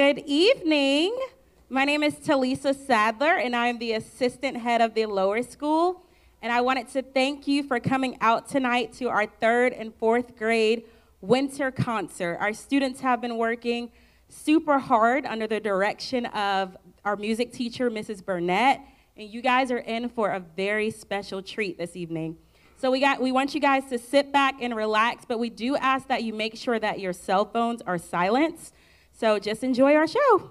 Good evening. My name is Talisa Sadler, and I am the assistant head of the lower school. And I wanted to thank you for coming out tonight to our 3rd and 4th grade winter concert. Our students have been working super hard under the direction of our music teacher, Mrs. Burnett, and you guys are in for a very special treat this evening. So we want you guys to sit back and relax, but we do ask that you make sure that your cell phones are silenced. So just enjoy our show.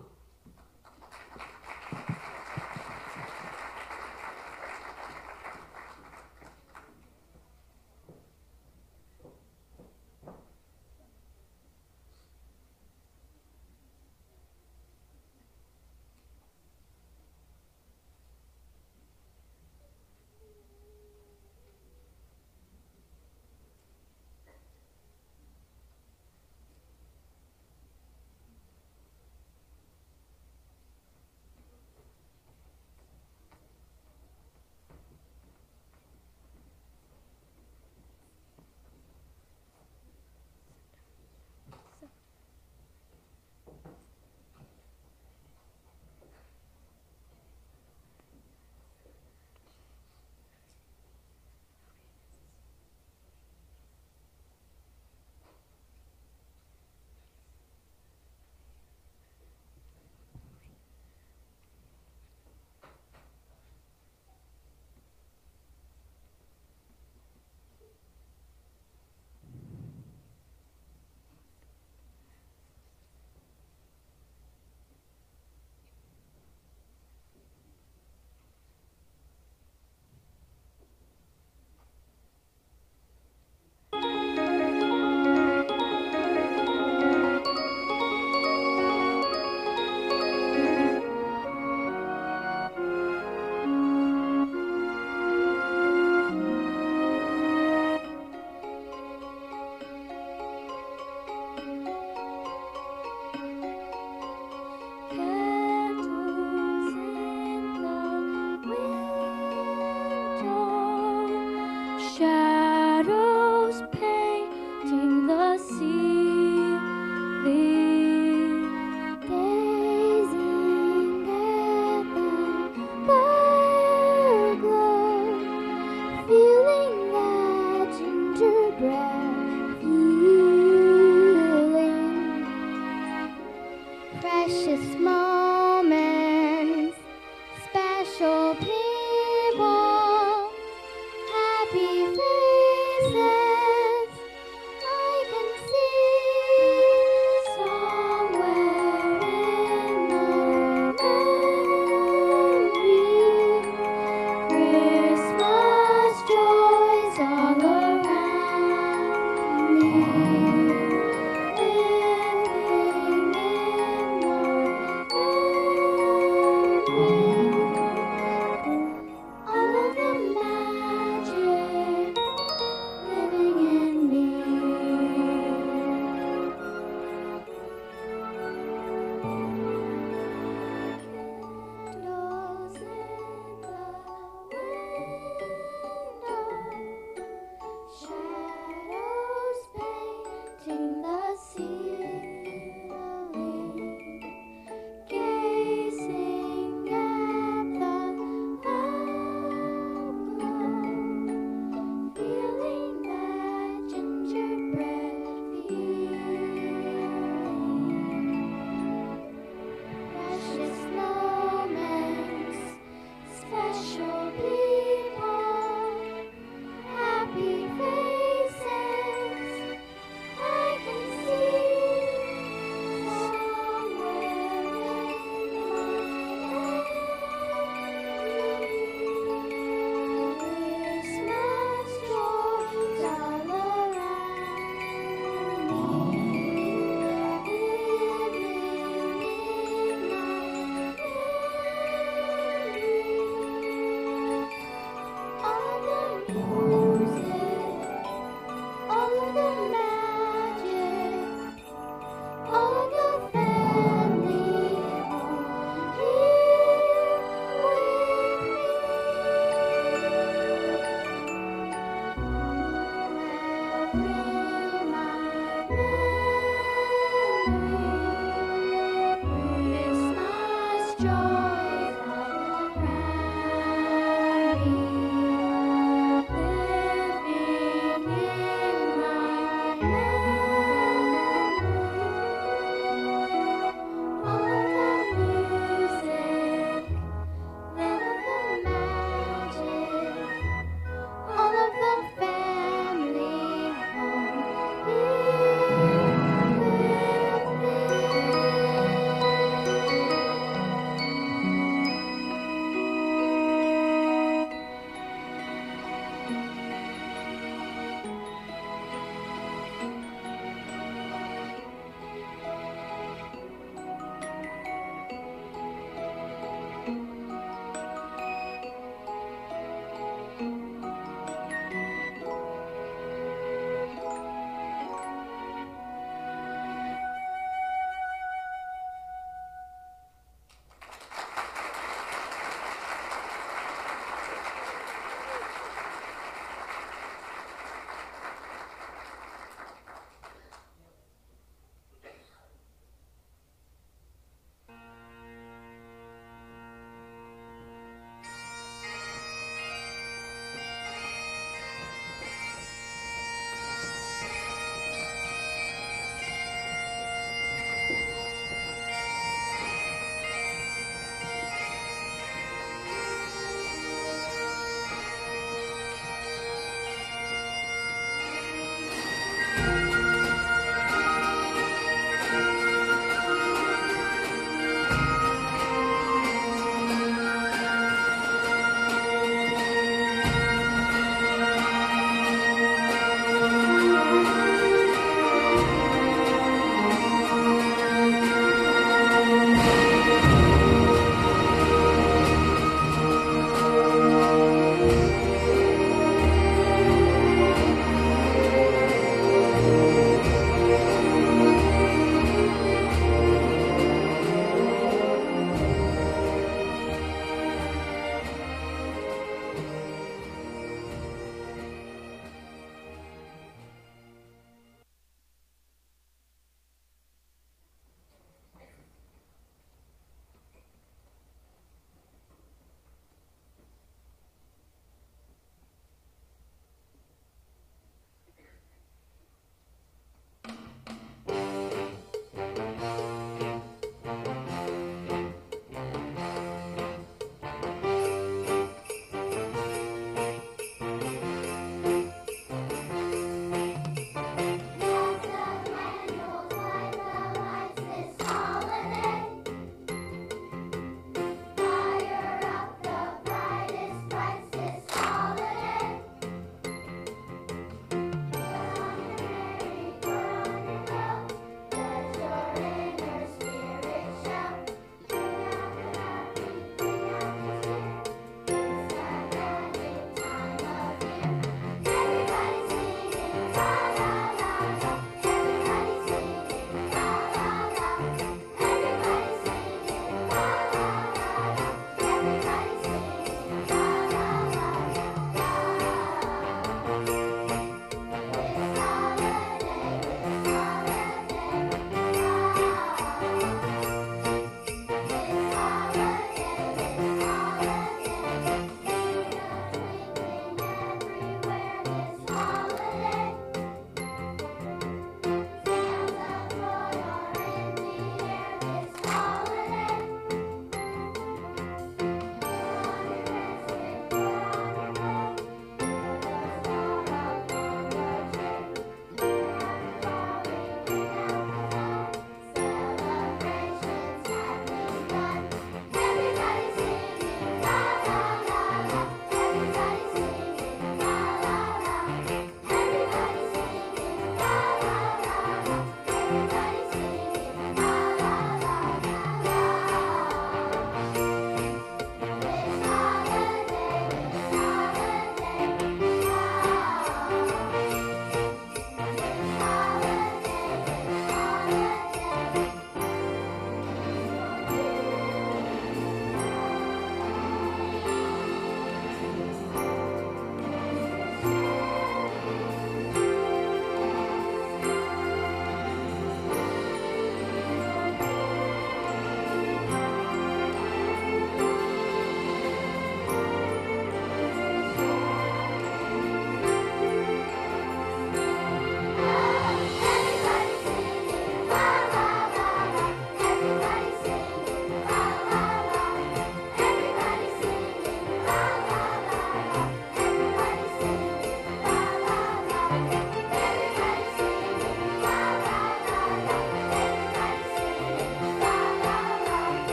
Happy faces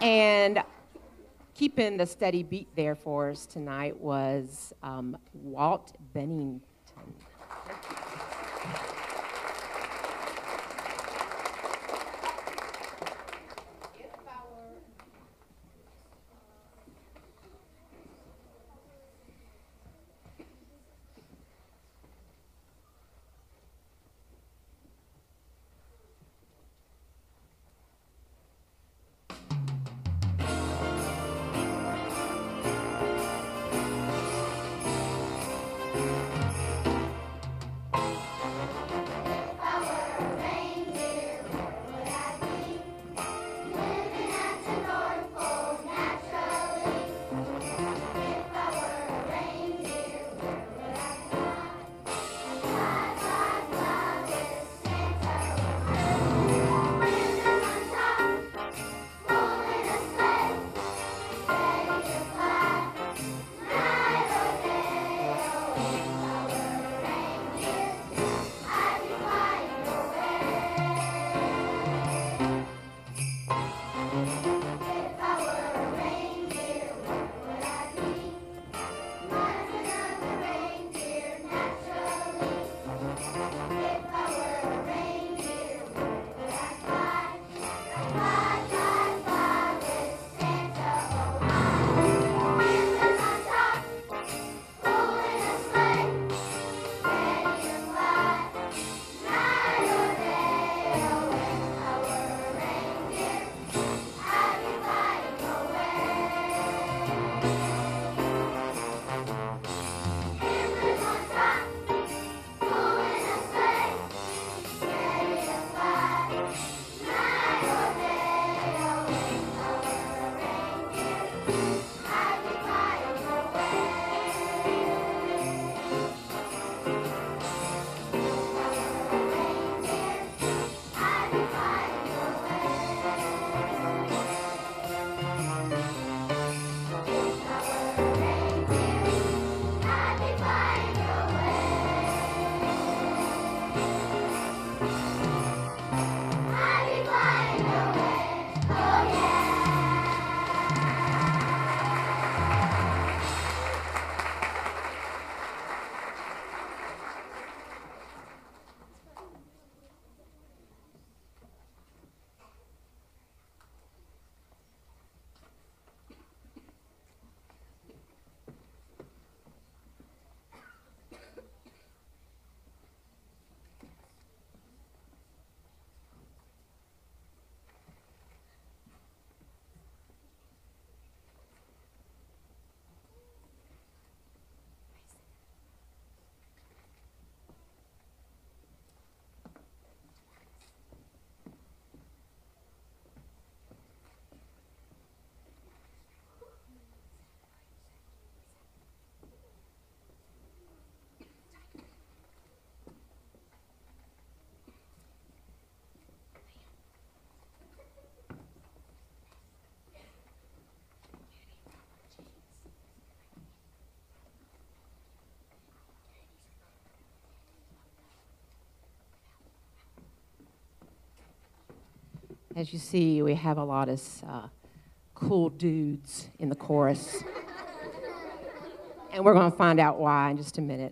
And keeping the steady beat there for us tonight was Walt Bennington. As you see, we have a lot of cool dudes in the chorus. And we're going to find out why in just a minute.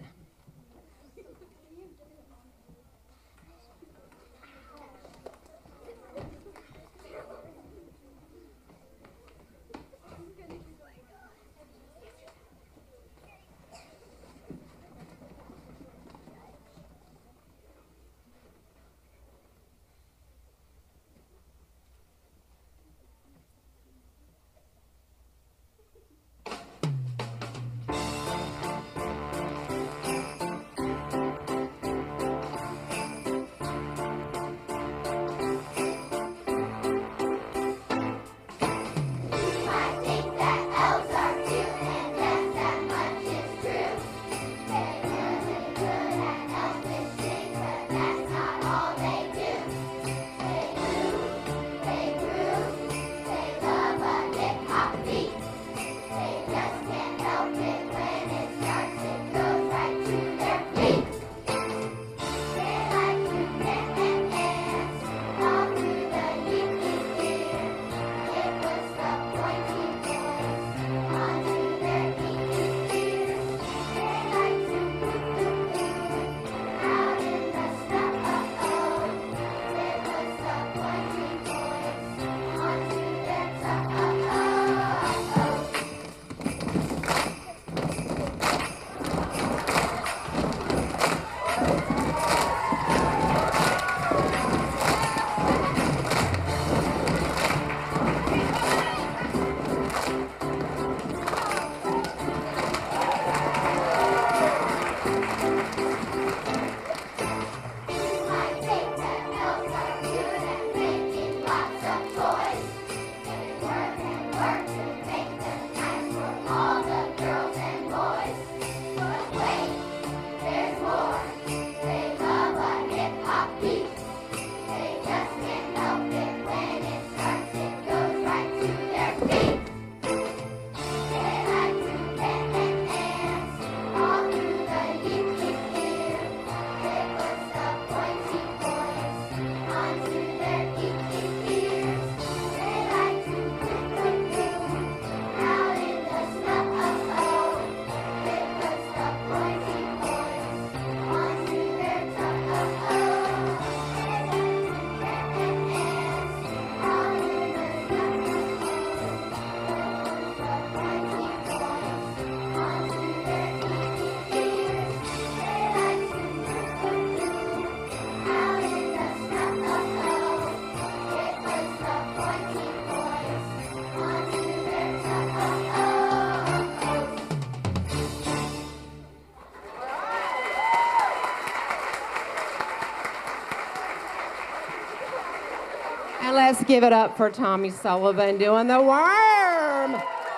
And let's give it up for Tommy Sullivan doing the worm.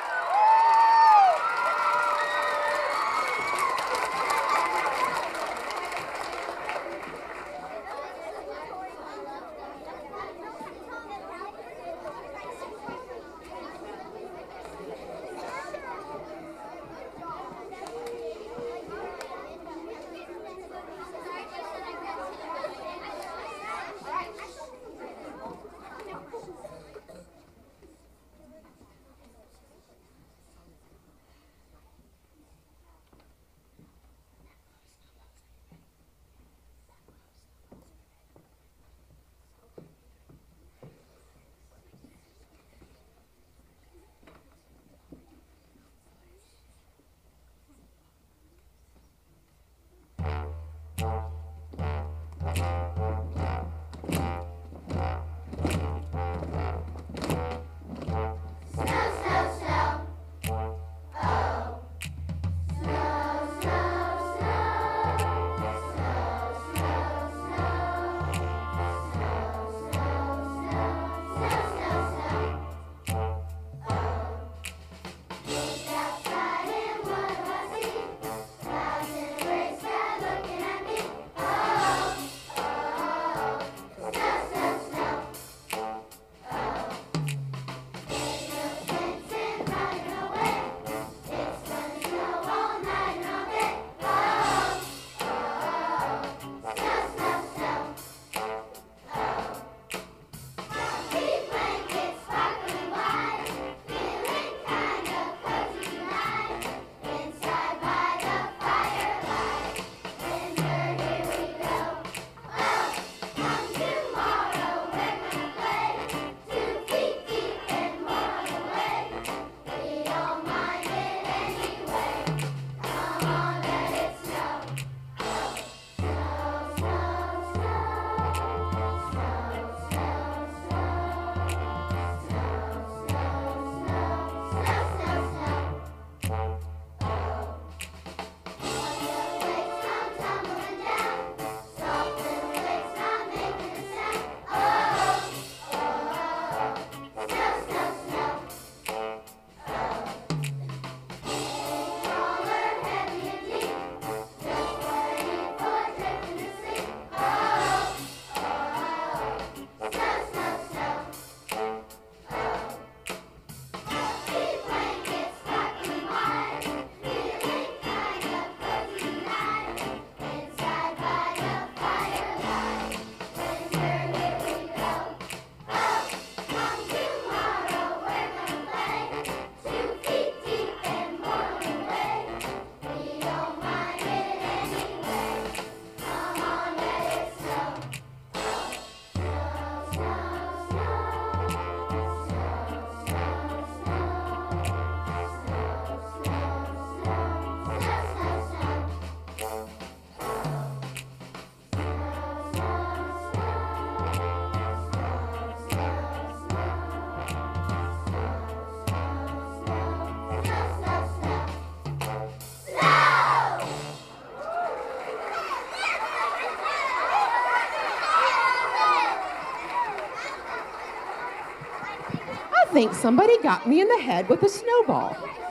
think somebody got me in the head with a snowball.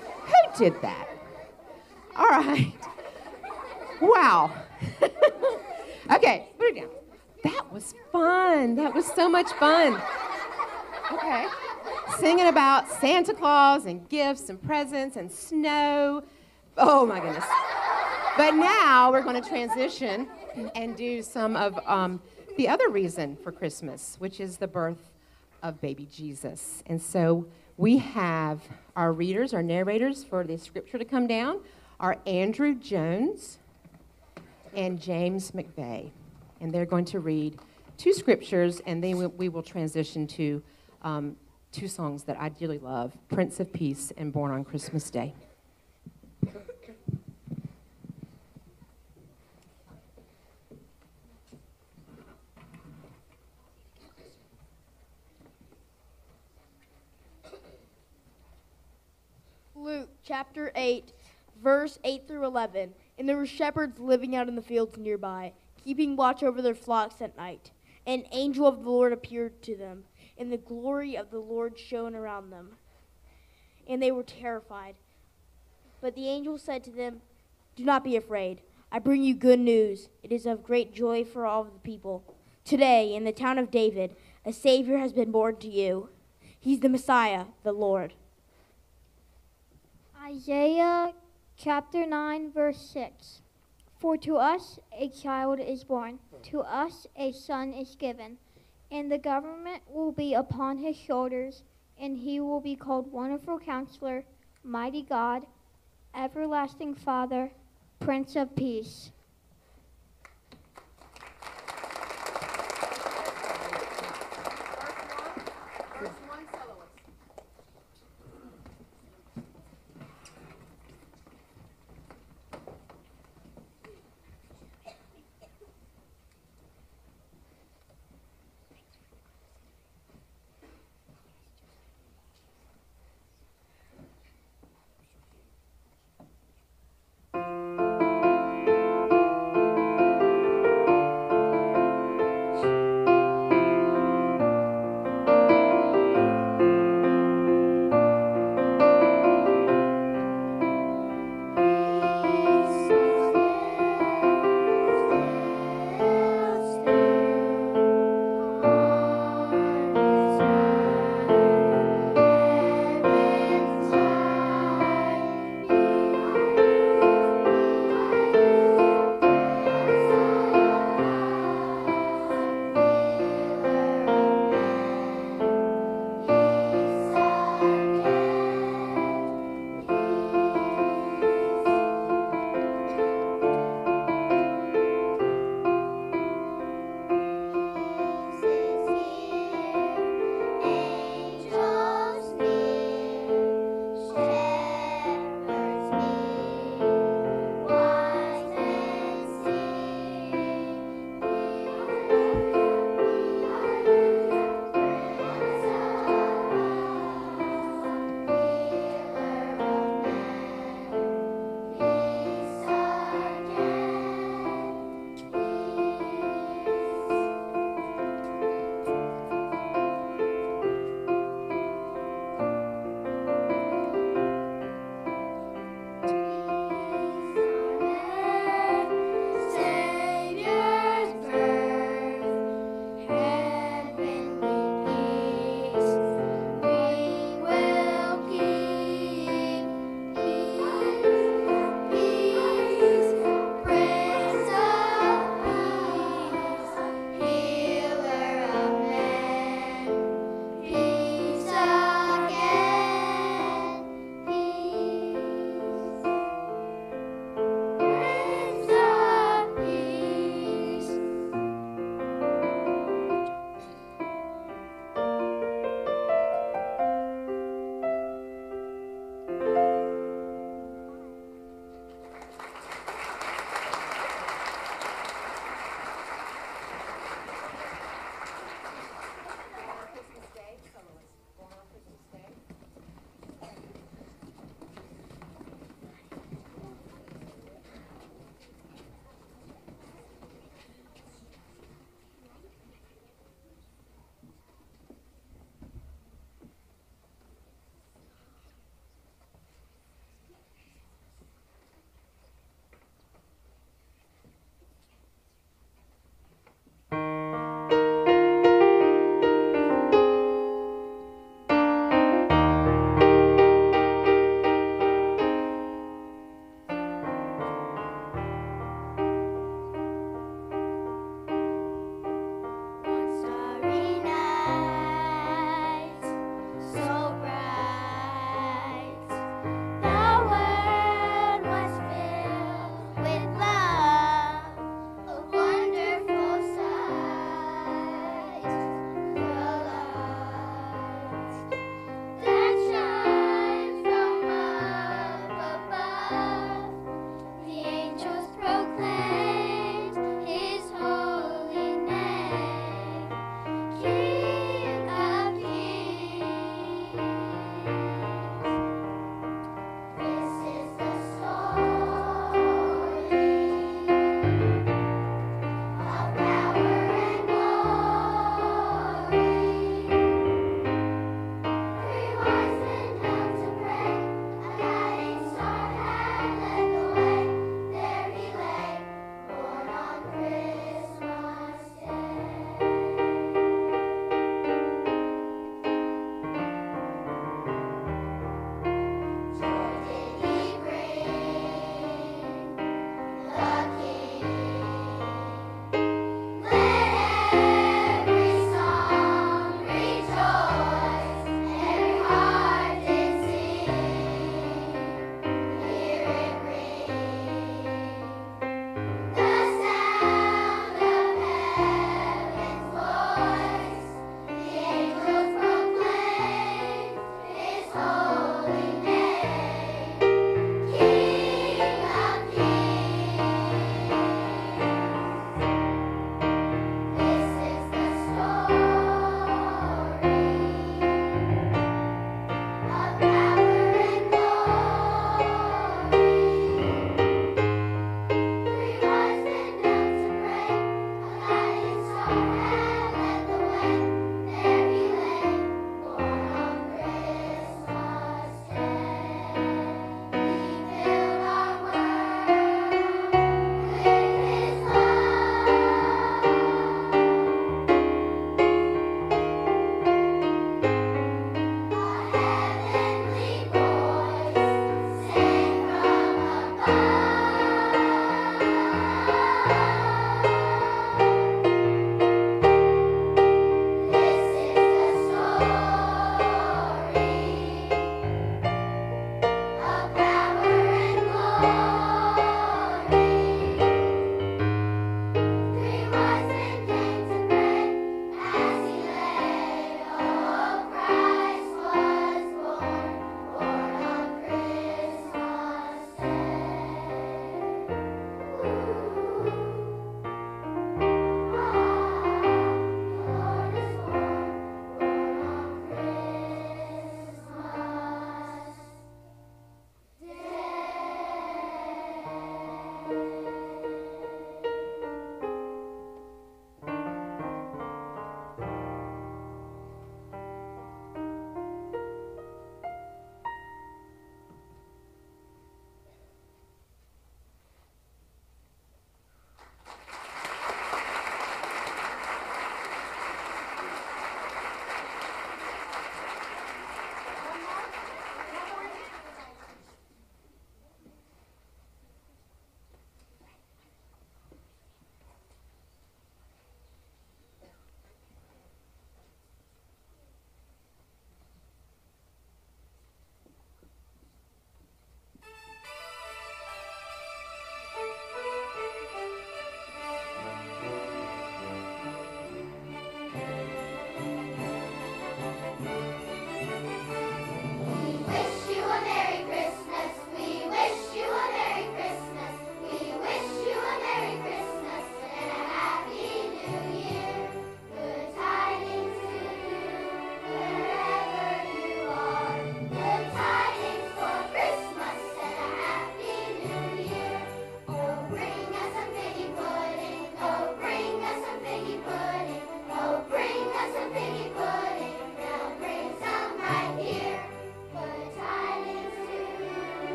Who did that? All right. Wow. Okay, put it down. That was fun. That was so much fun. Okay. Singing about Santa Claus and gifts and presents and snow. Oh, my goodness. But now we're going to transition and do some of the other reason for Christmas, which is the birth of baby Jesus. And so we have our readers, our narrators for the scripture to come down are Andrew Jones and James McVeigh. And they're going to read two scriptures, and then we will transition to two songs that I dearly love, Prince of Peace and Born on Christmas Day. Luke chapter 8, verse 8 through 11. And there were shepherds living out in the fields nearby, keeping watch over their flocks at night. An angel of the Lord appeared to them, and the glory of the Lord shone around them. And they were terrified. But the angel said to them, "Do not be afraid. I bring you good news. It is of great joy for all of the people. Today, in the town of David, a Savior has been born to you. He's the Messiah, the Lord." Isaiah chapter 9, verse 6. For to us a child is born, to us a son is given, and the government will be upon his shoulders, and he will be called Wonderful Counselor, Mighty God, Everlasting Father, Prince of Peace.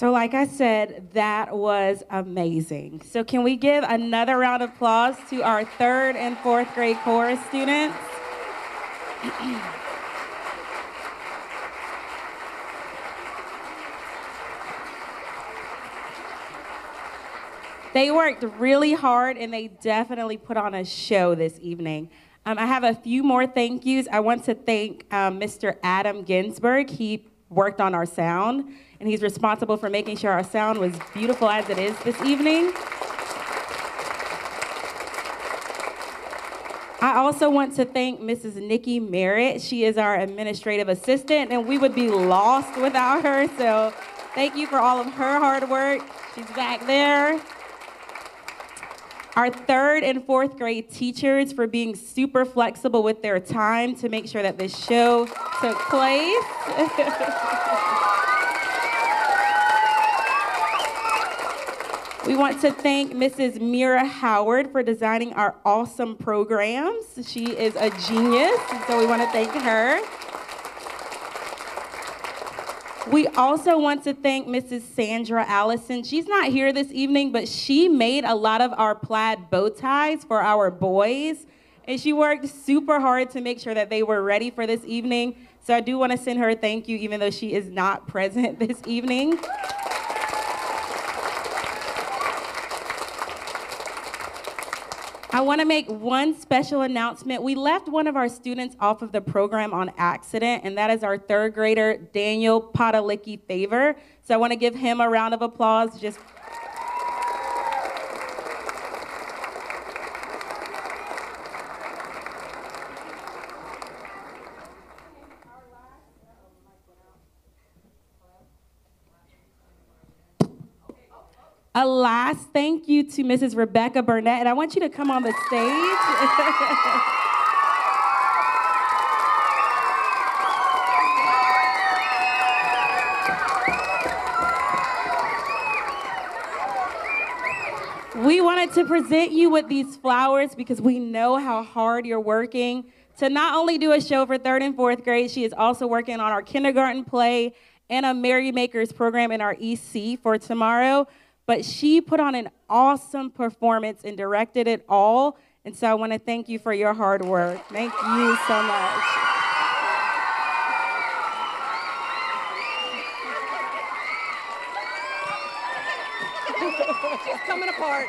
So like I said, that was amazing. So can we give another round of applause to our 3rd and 4th grade chorus students? They worked really hard and they definitely put on a show this evening. I have a few more thank yous. I want to thank Mr. Adam Ginsberg. He worked on our sound, and he's responsible for making sure our sound was beautiful as it is this evening. I also want to thank Mrs. Nikki Merritt. She is our administrative assistant, and we would be lost without her, so thank you for all of her hard work. She's back there. Our 3rd and 4th grade teachers for being super flexible with their time to make sure that this show took place. We want to thank Mrs. Mira Howard for designing our awesome programs. She is a genius, so we want to thank her. We also want to thank Mrs. Sandra Allison. She's not here this evening, but she made a lot of our plaid bow ties for our boys, and she worked super hard to make sure that they were ready for this evening. So I do want to send her a thank you, even though she is not present this evening. I want to make one special announcement. We left one of our students off of the program on accident, and that is our 3rd grader, Daniel Padalicki Favor. So I want to give him a round of applause. A last thank you to Mrs. Rebecca Burnett, and I want you to come on the stage. We wanted to present you with these flowers because we know how hard you're working to not only do a show for 3rd and 4th grade, she is also working on our kindergarten play and a Merry Makers program in our EC for tomorrow. But she put on an awesome performance and directed it all. And so I want to thank you for your hard work. Thank you so much. It's coming apart.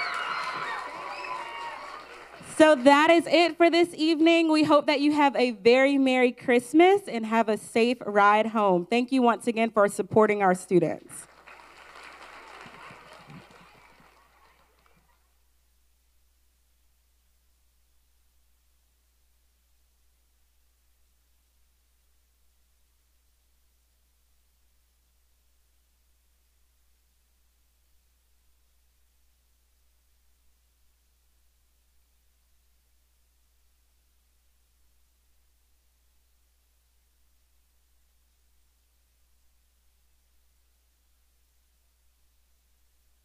So that is it for this evening. We hope that you have a very Merry Christmas and have a safe ride home. Thank you once again for supporting our students.